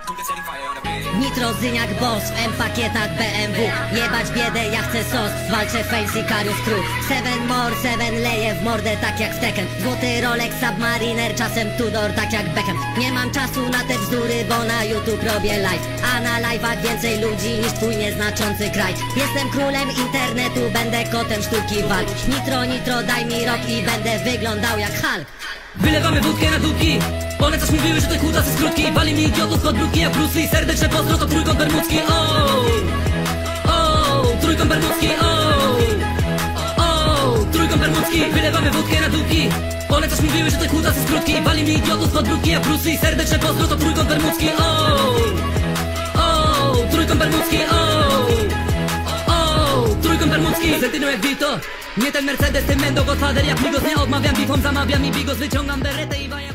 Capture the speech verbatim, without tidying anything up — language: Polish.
Nitro, Zyniak, Boss, w M-pakietach B M W. Jebać biedę, ja chcę sos, walczę Fail, Sicarius Crew. Seven more, seven leje w mordę tak jak w Tekken. Złoty Rolex, Submariner, czasem Tudor tak jak Beckham. Nie mam czasu na te bzdury, bo na YouTube robię live. A na live'ach więcej ludzi niż twój nieznaczący kraj. Jestem królem internetu, będę kotem sztuki walk. Nitro, nitro, daj mi rok i będę wyglądał jak Hulk. Wylewamy wódkę na dupki. One coś mówiły, że te kutas jest krótki. Wali mi idiotów pod brudki jak Bruce Lee. Serdeczne pozdro to trójkąt bermudzki. O, o, trójkąt bermudzki. O, o, trójkąt bermudzki. Wylewamy wódkę na dupki. One coś mówiły, że te kutas jest krótki. Wali mi idiotów pod brudki jak Bruce Lee. Serdeczne pozdro to trójkąt bermudzki. O, o, trójkąt bermudzki. O, o, trójkąt bermudzki. Zetyną jak Vito. Nie ten Mercedes, tym Mendo Godfather. Jak Migos nie odmawiam, bitwą zamawiam i bigos. Wyciągam beretę i waję.